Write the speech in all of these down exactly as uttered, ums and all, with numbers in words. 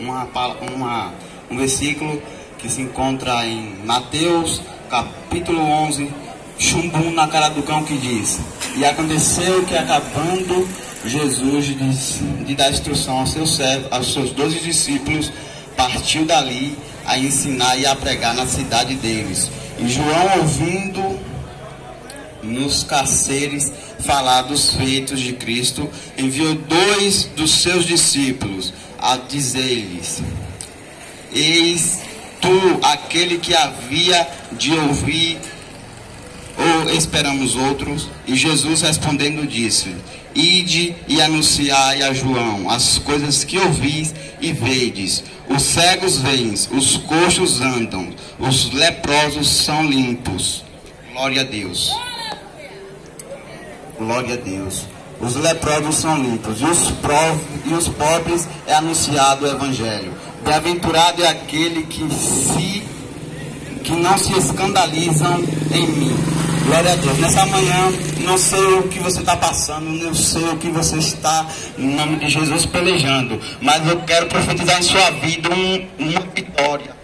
uma, uma, um versículo que se encontra em Mateus, capítulo onze, chumbum na cara do cão, que diz: e aconteceu que, acabando Jesus de, de dar instrução aos seus servos, aos seus doze discípulos, partiu dali a ensinar e a pregar na cidade deles. E João, ouvindo nos cárceres falar dos feitos de Cristo, enviou dois dos seus discípulos a dizer-lhes: eis tu aquele que havia de ouvir, ou esperamos outros? E Jesus respondendo disse: ide e anunciai a João as coisas que ouvis e vedes: os cegos veem, os coxos andam, os leprosos são limpos. Glória a Deus. Glória a Deus. Os leprosos são limpos, e os, prov, e os pobres é anunciado o Evangelho. Bem-aventurado é aquele que, se, que não se escandalizam em mim. Glória a Deus. Nessa manhã, não sei o que você está passando, não sei o que você está, em nome de Jesus, pelejando, mas eu quero profetizar em sua vida um, uma vitória.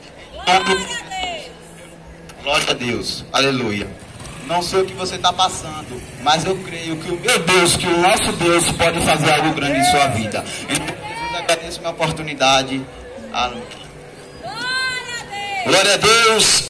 Glória a Deus. Aleluia. Não sei o que você está passando, mas eu creio que o meu Deus, que o nosso Deus pode fazer algo grande em sua vida. Então, Jesus, agradeço a minha oportunidade. Glória a Deus.